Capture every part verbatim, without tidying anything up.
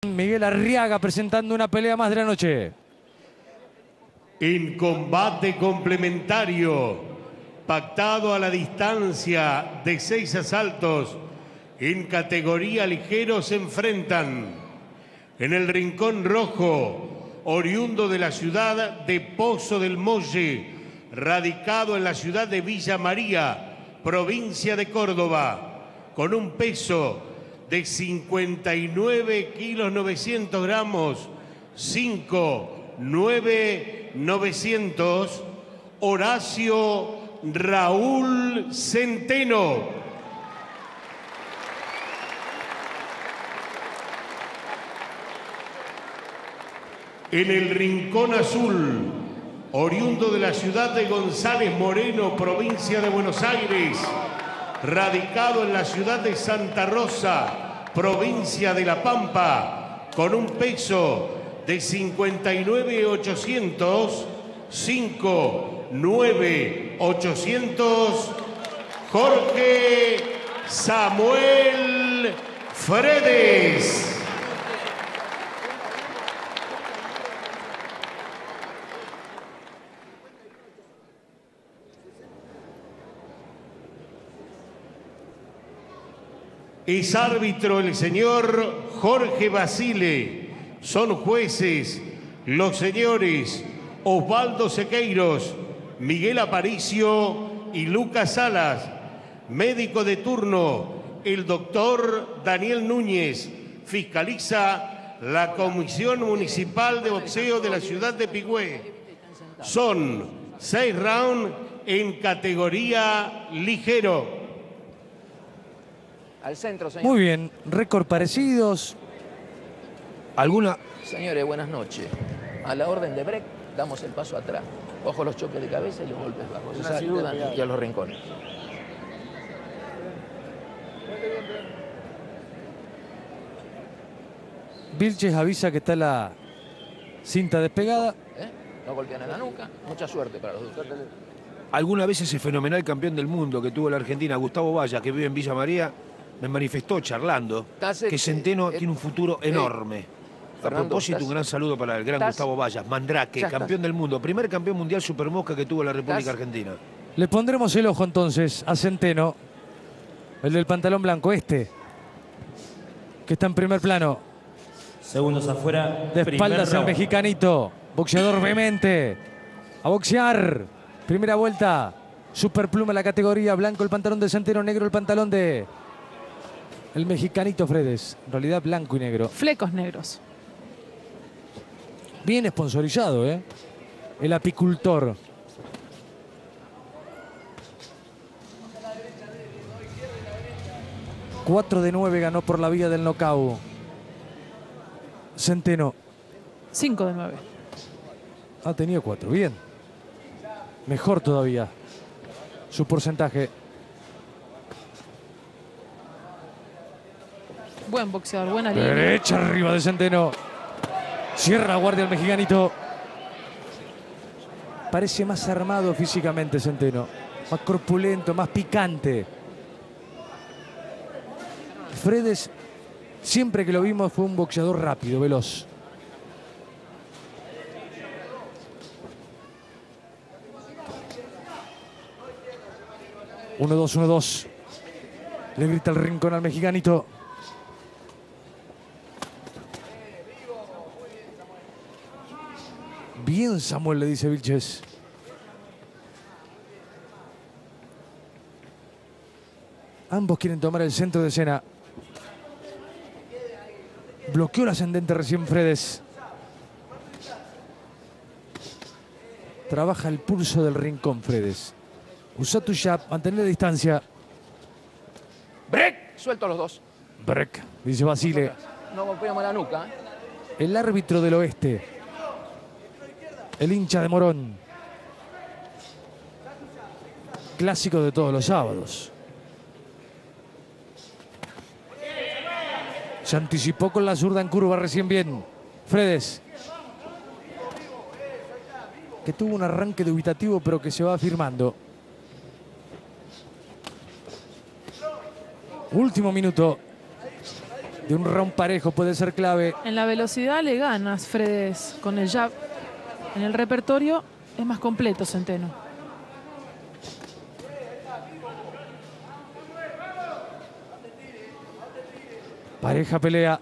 Miguel Arriaga presentando una pelea más de la noche. En combate complementario, pactado a la distancia de seis asaltos, en categoría ligero se enfrentan en el rincón rojo, oriundo de la ciudad de Pozo del Molle, radicado en la ciudad de Villa María, provincia de Córdoba, con un peso de cincuenta y nueve kilos novecientos gramos, cinco, nueve, novecientos, Horacio Raúl Centeno. En el rincón azul, oriundo de la ciudad de González Moreno, provincia de Buenos Aires, radicado en la ciudad de Santa Rosa, provincia de La Pampa, con un peso de cincuenta y nueve ochocientos, cinco, nueve, ochocientos, Jorge Samuel Fredes. Es árbitro el señor Jorge Basile. Son jueces los señores Osvaldo Sequeiros, Miguel Aparicio y Lucas Salas. Médico de turno, el doctor Daniel Núñez. Fiscaliza la Comisión Municipal de Boxeo de la ciudad de Pigüé. Son seis rounds en categoría ligero. Al centro, señor. Muy bien, récord parecidos. ¿Alguna? Señores, buenas noches. A la orden de break, damos el paso atrás. Ojo los choques de cabeza y los golpes bajos. Esa ayudan y a los rincones. Vilches avisa que está la cinta despegada. ¿Eh? No golpean en la nuca. Mucha suerte para los dos. Alguna vez ese fenomenal campeón del mundo que tuvo la Argentina, Gustavo Valla, que vive en Villa María, me manifestó charlando Tase, que Centeno eh, tiene un futuro eh, enorme. Fernando, a propósito, Tase, un gran saludo para el gran Tase, Gustavo Vallas. Mandrake, ya campeón estás. del mundo, primer campeón mundial supermosca que tuvo la República Tase. Argentina. Le pondremos el ojo entonces a Centeno, el del pantalón blanco, este, que está en primer plano. Segundos afuera. De espaldas el mexicanito, boxeador vehemente. A boxear. Primera vuelta. Superpluma la categoría. Blanco el pantalón de Centeno, negro el pantalón de el mexicanito Fredes. En realidad blanco y negro. Flecos negros. Bien sponsorizado, ¿eh? El apicultor. cuatro de nueve ganó por la vía del nocaut. Centeno. cinco de nueve. Ha tenido cuatro. Bien. Mejor todavía su porcentaje. Buen boxeador, buena línea. Derecha arriba de Centeno. Cierra la guardia el mexicanito. Parece más armado físicamente Centeno. Más corpulento, más picante. Fredes, siempre que lo vimos, fue un boxeador rápido, veloz. uno dos, uno dos. Le grita el rincón al mexicanito. Bien, Samuel, le dice Vilches. Ambos quieren tomar el centro de escena. Bloqueó el ascendente recién Fredes. Trabaja el pulso del rincón Fredes. Usa tu jab, mantener la distancia. Break. Suelto a los dos. Break, dice Basile. No golpeamos la nuca. ¿eh? El árbitro del oeste. El hincha de Morón. Clásico de todos los sábados. Se anticipó con la zurda en curva recién bien. Fredes. Que tuvo un arranque dubitativo pero que se va afirmando. Último minuto. de un round parejo puede ser clave. En la velocidad le ganas, Fredes, con el jab. En el repertorio es más completo Centeno. Pareja pelea.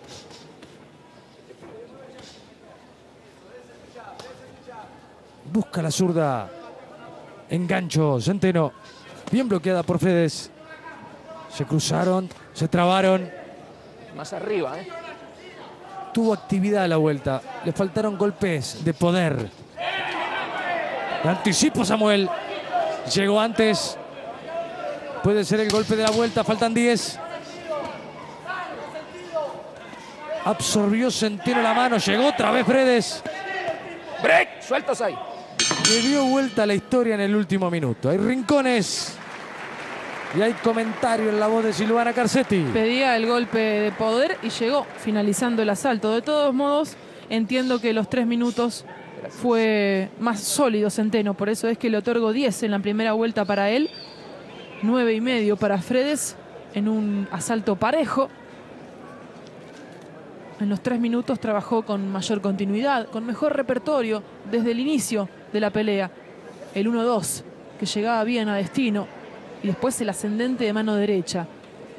Busca la zurda. Engancho, Centeno. Bien bloqueada por Fredes. Se cruzaron, se trabaron. Más arriba, ¿eh? Tuvo actividad a la vuelta. Le faltaron golpes de poder. Le anticipo Samuel. Llegó antes. Puede ser el golpe de la vuelta. Faltan diez. Absorbió Centeno la mano. Llegó otra vez Fredes. ¡Break! Sueltos ahí. Le dio vuelta a la historia en el último minuto. Hay rincones. Y hay comentario en la voz de Silvana Carcetti. Pedía el golpe de poder y llegó finalizando el asalto. De todos modos, entiendo que los tres minutos fue más sólido Centeno. Por eso es que le otorgo diez en la primera vuelta para él. nueve y medio para Fredes en un asalto parejo. En los tres minutos trabajó con mayor continuidad, con mejor repertorio desde el inicio de la pelea. El uno dos, que llegaba bien a destino. Y después el ascendente de mano derecha.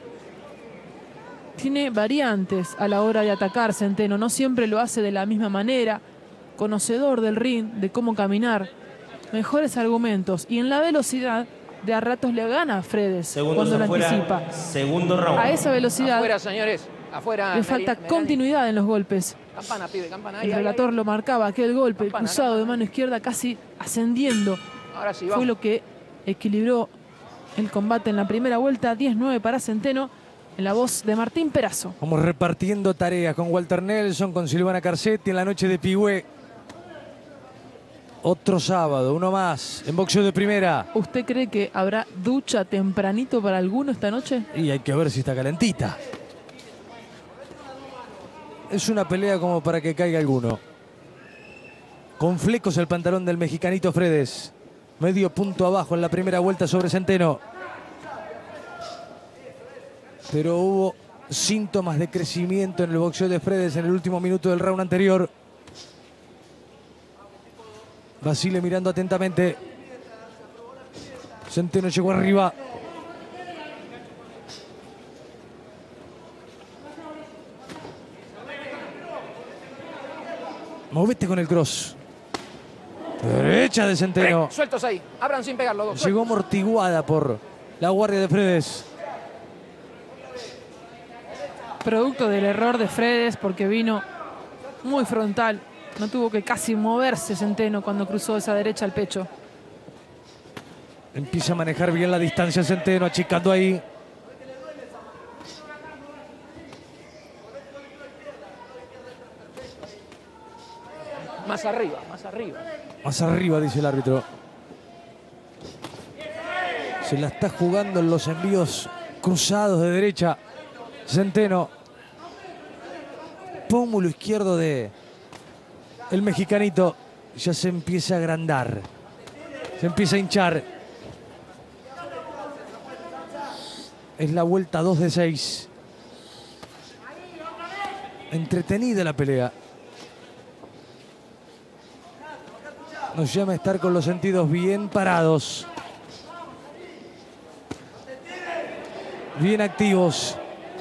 Tiene variantes a la hora de atacar Centeno. No siempre lo hace de la misma manera. Conocedor del ring, de cómo caminar. Mejores argumentos. Y en la velocidad, de a ratos le gana a Fredes Segundos cuando lo afuera, anticipa. segundo round. A esa velocidad Afuera, señores. Afuera. le falta Melanie. continuidad en los golpes. Campana, pibe, campana. Ahí, El ahí, relator ahí. lo marcaba, aquel golpe Campana, cruzado de campana. mano izquierda casi ascendiendo. Ahora sí, Fue vamos. lo que equilibró el combate en la primera vuelta. diez nueve para Centeno, en la voz de Martín Perazo. Vamos repartiendo tareas con Walter Nelson, con Silvana Carcetti en la noche de Pigüé. Otro sábado, uno más, en boxeo de primera. ¿Usted cree que habrá ducha tempranito para alguno esta noche? Y hay que ver si está calentita. Es una pelea como para que caiga alguno. Con flecos el pantalón del mexicanito Fredes. Medio punto abajo en la primera vuelta sobre Centeno. Pero hubo síntomas de crecimiento en el boxeo de Fredes en el último minuto del round anterior. Basile mirando atentamente. Centeno llegó arriba. Movete con el cross. Derecha de Centeno. Break. Sueltos ahí. Abran sin pegar los dos. Llegó Sueltos. amortiguada por la guardia de Fredes. Producto del error de Fredes porque vino muy frontal. No tuvo que casi moverse Centeno cuando cruzó esa derecha al pecho. Empieza a manejar bien la distancia Centeno, achicando ahí. Más arriba, más arriba. Más arriba, dice el árbitro. Se la está jugando en los envíos cruzados de derecha. Centeno. Pómulo izquierdo de el mexicanito. Ya se empieza a agrandar. Se empieza a hinchar. Es la vuelta dos de seis. Entretenida la pelea. Nos llama a estar con los sentidos bien parados. Bien activos.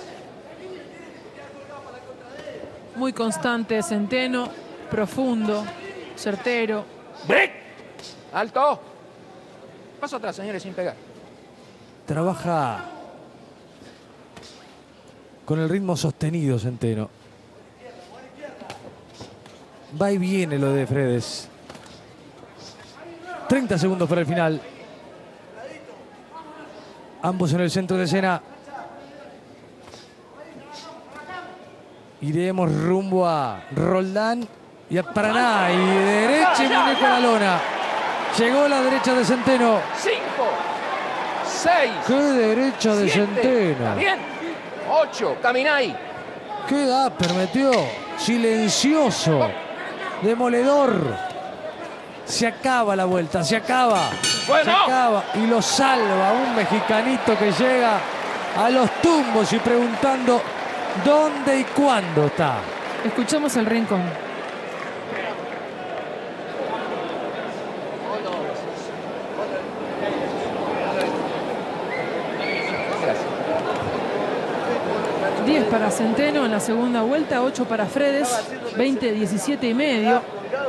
Muy constante Centeno, profundo, certero. ¡Break! ¡Alto! Paso atrás, señores, sin pegar. Trabaja con el ritmo sostenido Centeno. Va y viene lo de Fredes. treinta segundos para el final. Ambos en el centro de escena. Iremos rumbo a Roldán y a Paraná. Y de derecha y manejo a la lona. Llegó la derecha de Centeno. Cinco, seis, ¡Qué derecha de siete. Centeno! ¿Está bien? Ocho, camináis. ¡Qué da permitió! Silencioso. Demoledor. Se acaba la vuelta, se acaba. Bueno. Se acaba. Y lo salva un mexicanito que llega a los tumbos y preguntando ¿Dónde y cuándo está? Escuchamos el rincón. diez para Centeno en la segunda vuelta, ocho para Fredes, veinte diecisiete y medio.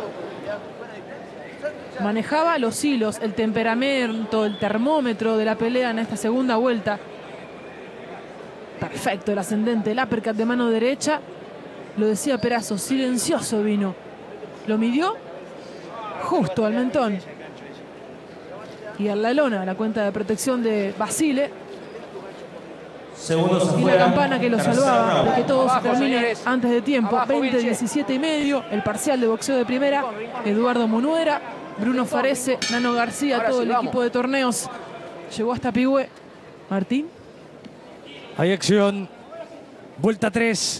Manejaba los hilos, el temperamento, el termómetro de la pelea en esta segunda vuelta. Perfecto el ascendente, el uppercut de mano derecha. Lo decía Perazo, silencioso vino. Lo midió justo al mentón. Y a la lona, la cuenta de protección de Basile. Segundos Y afuera. la campana que lo Tercer salvaba round. de que todo se Abajo, termine señores. antes de tiempo. Abajo, veinte Vinche. diecisiete y medio. El parcial de boxeo de primera. Eduardo Munuera, Bruno Farese, Nano García, Ahora todo sí, el vamos. equipo de torneos. Llegó hasta Pigüe. Martín. Hay acción. Vuelta tres.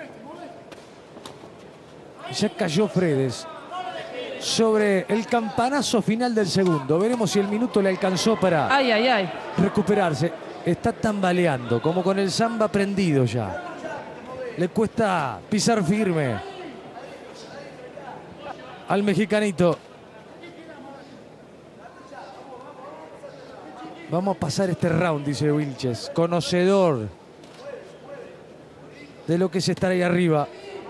Ya cayó Fredes sobre el campanazo final del segundo. Veremos si el minuto le alcanzó para Ay, ay, ay. recuperarse. Está tambaleando, como con el samba prendido ya. Le cuesta pisar firme al mexicanito. Vamos a pasar este round, dice Vilches. Conocedor de lo que es estar ahí arriba.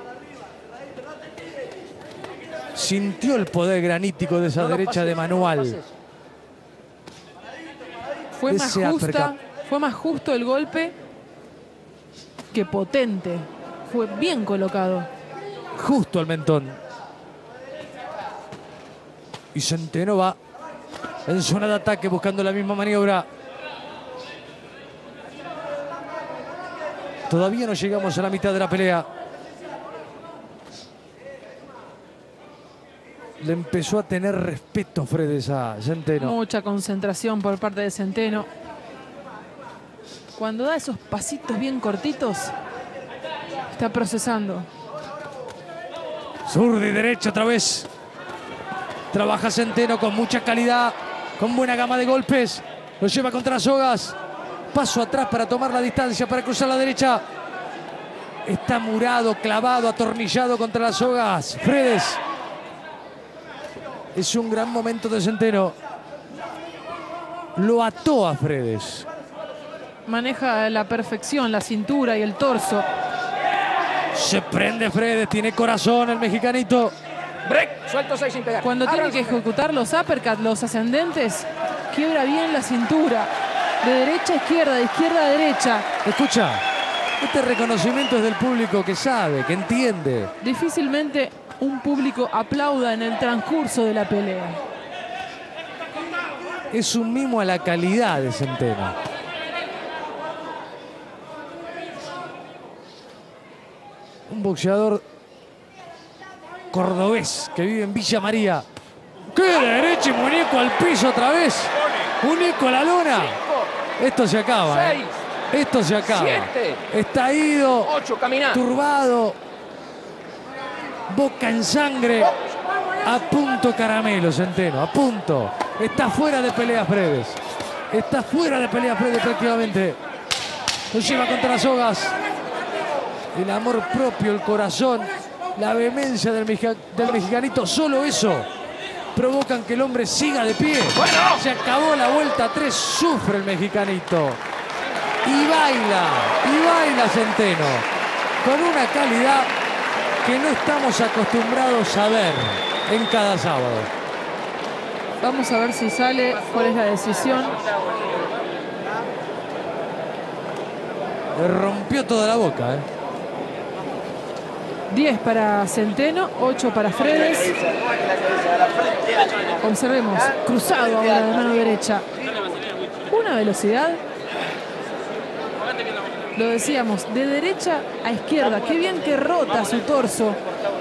Sintió el poder granítico de esa No lo derecha pases, de no lo Manual. pases. Fue más Ese justa, uppercut. fue más justo el golpe que potente. Fue bien colocado. Justo al mentón. Y Centeno va en zona de ataque buscando la misma maniobra. Todavía no llegamos a la mitad de la pelea. Le empezó a tener respeto Fredes a Centeno. Mucha concentración por parte de Centeno. Cuando da esos pasitos bien cortitos, está procesando. Zurda y derecha otra vez. Trabaja Centeno con mucha calidad, con buena gama de golpes. Lo lleva contra las sogas. Paso atrás para tomar la distancia, para cruzar la derecha. Está murado, clavado, atornillado contra las sogas. Fredes. Es un gran momento de Centeno. Lo ató a Fredes. Maneja a la perfección la cintura y el torso. Se prende Fredes, tiene corazón el mexicanito. Break, suelto seis sin pegar. Cuando tiene que ejecutar los uppercuts, los ascendentes, quiebra bien la cintura. De derecha a izquierda, de izquierda a derecha. Escucha, este reconocimiento es del público que sabe, que entiende. Difícilmente un público aplauda en el transcurso de la pelea. Es un mimo a la calidad de Centeno. Un boxeador cordobés que vive en Villa María. ¡Qué derecha y muñeco al piso otra vez! ¡Muñeco a la lona! Esto se acaba, ¿eh? Esto se acaba. Siete. Está ido, Ocho, caminá. turbado, boca en sangre. A punto caramelo, Centeno, a punto. Está fuera de pelea Fredes. Está fuera de pelea Fredes prácticamente. Lo lleva contra las sogas. El amor propio, el corazón, la vehemencia del, mexica, del mexicanito, solo eso provocan que el hombre siga de pie. Bueno. Se acabó la vuelta tres, sufre el mexicanito. Y baila, y baila Centeno, con una calidad que no estamos acostumbrados a ver en cada sábado. Vamos a ver si sale, cuál es la decisión. Le rompió toda la boca, ¿eh? diez para Centeno, ocho para Fredes. Observemos, cruzado ahora de mano derecha. Una velocidad. Lo decíamos, de derecha a izquierda. Qué bien que rota su torso.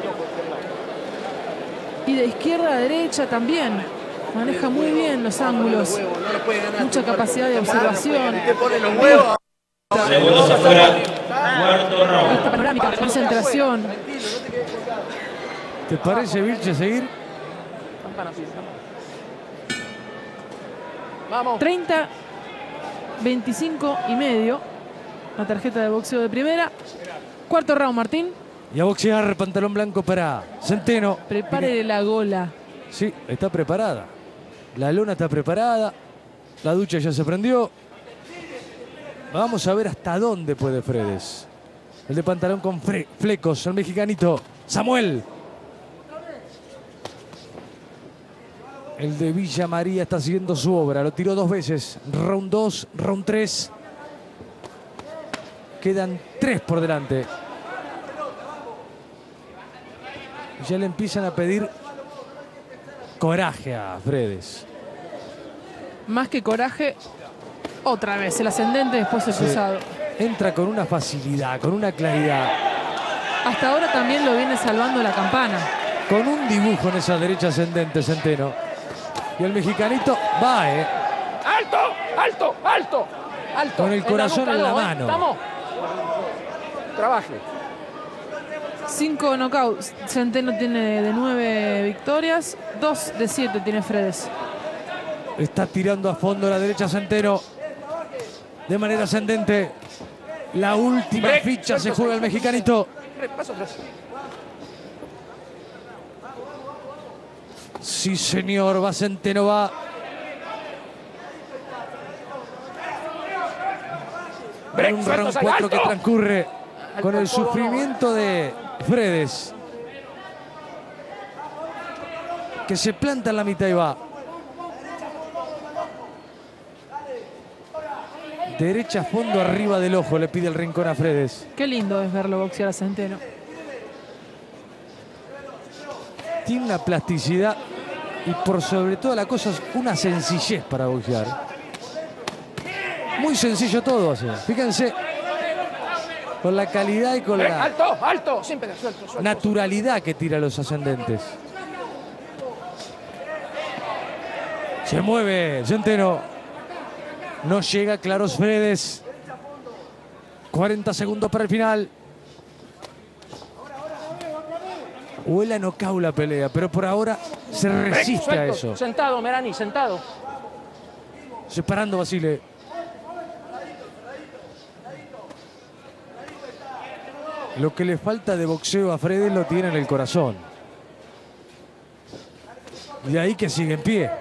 Y de izquierda a derecha también. Maneja muy bien los ángulos. Mucha capacidad de observación. Segundos afuera. Cuarto round. Esta panorámica, concentración. ¿Te parece, Vilche, seguir? Campana, sí, campana. Vamos. treinta, veinticinco y medio. La tarjeta de boxeo de primera. Cuarto round, Martín. Y a boxear, pantalón blanco para Centeno. Prepare la gola. Sí, está preparada. La lona está preparada. La ducha ya se prendió. Vamos a ver hasta dónde puede Fredes. El de pantalón con fre flecos, el mexicanito Samuel. El de Villa María está siguiendo su obra. Lo tiró dos veces. Round dos, round tres. Quedan tres por delante. Ya le empiezan a pedir coraje a Fredes. Más que coraje, otra vez el ascendente, después el Sí. cruzado. Entra con una facilidad, con una claridad. Hasta ahora también lo viene salvando la campana. Con un dibujo en esa derecha ascendente, Centeno. Y el mexicanito va, ¿eh? ¡Alto! ¡Alto! ¡Alto! ¡Alto! Con el corazón nuca en la no, ¿eh? mano. ¿Estamos? Trabaje. Cinco knockouts. Centeno tiene de nueve victorias. Dos de siete tiene Fredes. Está tirando a fondo la derecha Centeno. De manera ascendente. La última Break. ficha se juega el mexicanito. Paso atrás. Sí, señor. Va Centeno, va. Break, Un suelto, round salga, cuatro que alto. transcurre con el sufrimiento de Fredes. Que se planta en la mitad y va. Derecha a fondo arriba del ojo le pide el rincón a Fredes. Qué lindo es verlo boxear a Centeno. Tiene una plasticidad y por sobre todas las cosas una sencillez para boxear. Muy sencillo todo hace. Fíjense, con la calidad y con Break, la alto, alto. Sin pegar, suelto, suelto. naturalidad que tira los ascendentes. Se mueve Centeno. No llega Claros Fredes. cuarenta segundos para el final. Huele a nocaut la pelea, pero por ahora se Break, resiste a suelto. eso. Sentado, Merani, sentado. Separando Basile. Lo que le falta de boxeo a Fredes lo tiene en el corazón. De ahí que sigue en pie.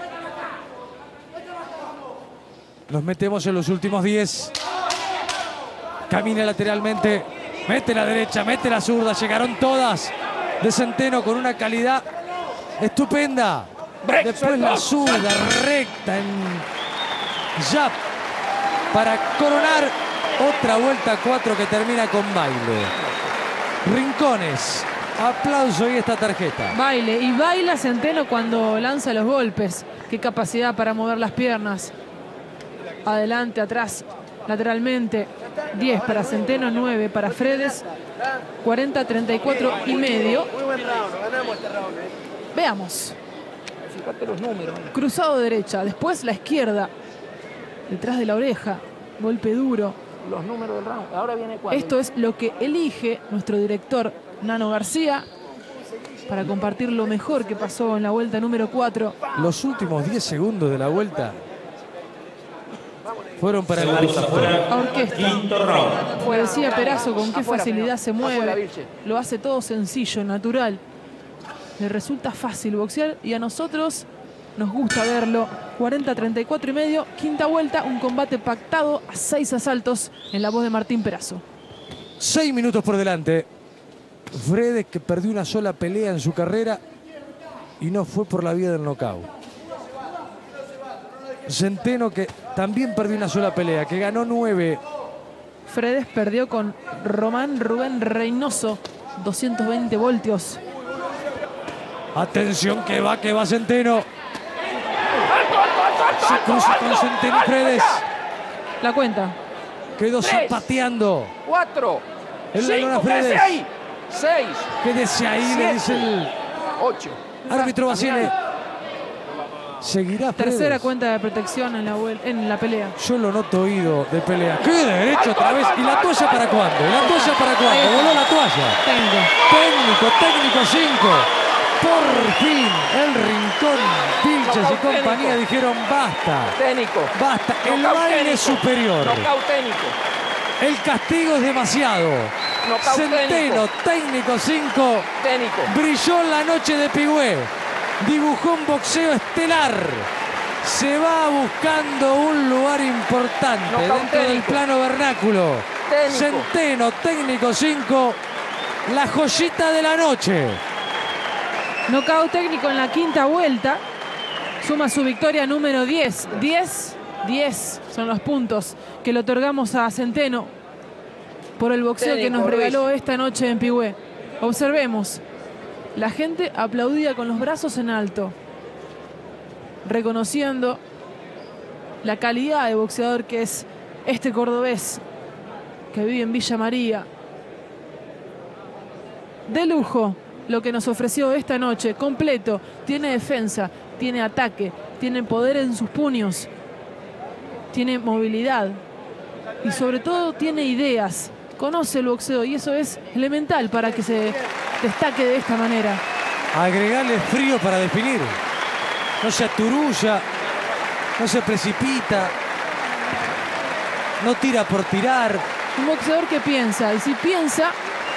Nos metemos en los últimos diez. Camina lateralmente. Mete la derecha, mete la zurda. Llegaron todas de Centeno con una calidad estupenda. Break, Después suelto. la zurda recta en jab para coronar otra vuelta cuatro que termina con baile. Rincones, aplauso y esta tarjeta. Baile. Y baila Centeno cuando lanza los golpes. Qué capacidad para mover las piernas. Adelante, atrás, lateralmente. diez para Centeno, nueve para Fredes. cuarenta, treinta y cuatro y medio. Veamos. Fíjate los números. Cruzado derecha, después la izquierda. Detrás de la oreja. Golpe duro. Los números del round. Ahora viene cuatro. Esto es lo que elige nuestro director Nano García para compartir lo mejor que pasó en la vuelta número cuatro. Los últimos diez segundos de la vuelta fueron para el Segundos director. afuera. Orquesta. Quinto round. Fue, decía Perazo, con qué Afuera, facilidad señor. se Afuera, mueve. Vilche. Lo hace todo sencillo, natural. Le resulta fácil boxear y a nosotros nos gusta verlo. cuarenta, treinta y cuatro y medio. Quinta vuelta, un combate pactado a seis asaltos en la voz de Martín Perazo. Seis minutos por delante. Fredes, que perdió una sola pelea en su carrera y no fue por la vía del nocaut. Centeno, que también perdió una sola pelea, que ganó nueve. Fredes perdió con Román Rubén Reynoso, doscientos veinte voltios. Atención, que va, que va Centeno. Se cruza con Centeno y Fredes. La cuenta. Quedó Tres. zapateando. Cuatro. En la lona Cinco. Fredes. Quédese ahí. Seis. Quédese ahí, le Siete. dice el Ocho. árbitro Basile. Seguirá Fredes. Tercera cuenta de protección en la, vuel- en la pelea. Yo lo noto oído de pelea. ¡Qué derecho otra vez! ¿Y la toalla para cuándo? ¿Y la toalla para cuándo? Voló la toalla. Técnico. Técnico, técnico cinco. Por fin, el Rincón, Vilches y Knockout compañía técnico. dijeron basta. Técnico. Basta. El Knockout baile técnico. es superior. Knockout técnico. El castigo es demasiado. Nocaut Centeno, técnico cinco. Técnico. Brilló en la noche de Pigüé. Dibujó un boxeo estelar. Se va buscando un lugar importante Nocaut dentro del técnico. plano vernáculo. Técnico. Centeno, técnico cinco. La joyita de la noche. Nocaut técnico en la quinta vuelta. Suma su victoria número diez. diez, diez son los puntos que le otorgamos a Centeno por el boxeo que nos Técnico, regaló Ruiz. esta noche en Pigüé. Observemos. La gente aplaudía con los brazos en alto, reconociendo la calidad de boxeador que es este cordobés que vive en Villa María. De lujo lo que nos ofreció esta noche, completo, tiene defensa, tiene ataque, tiene poder en sus puños, tiene movilidad y sobre todo tiene ideas, conoce el boxeo y eso es elemental para que se destaque de esta manera. Agregarle frío para definir. No se aturulla, no se precipita, no tira por tirar. Un boxeador que piensa, y si piensa,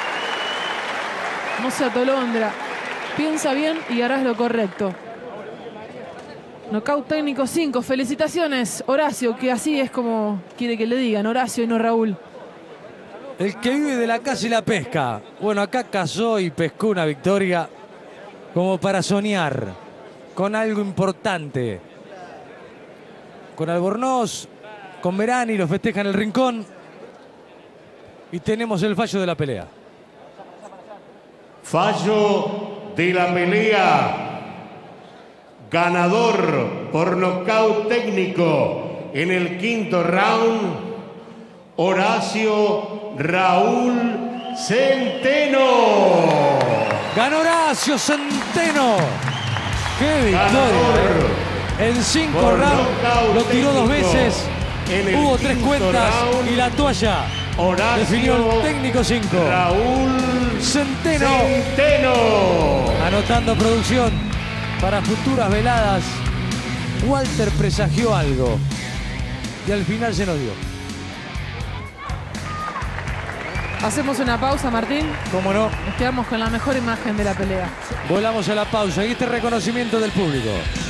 no se atolondra, piensa bien y harás lo correcto. Nocaut técnico cinco, felicitaciones Horacio, que así es como quiere que le digan, Horacio y no Raúl. El que vive de la caza y la pesca. Bueno, acá cazó y pescó una victoria como para soñar con algo importante. Con Albornoz, con Merani, los festeja en el rincón. Y tenemos el fallo de la pelea. Fallo de la pelea. Ganador por nocaut técnico en el quinto round, Horacio Raúl Centeno. Ganó Horacio Centeno. ¡Qué victoria! Ganador eh! En cinco por rounds nocaut lo tiró dos técnico veces. en el Hubo tres quinto cuentas round, y la toalla. Horacio Definió el técnico cinco. Raúl Centeno. Centeno. Anotando producción para futuras veladas. Walter presagió algo y al final se nos dio. Hacemos una pausa, Martín. ¿Cómo no? Nos quedamos con la mejor imagen de la pelea. Volamos a la pausa y este reconocimiento del público.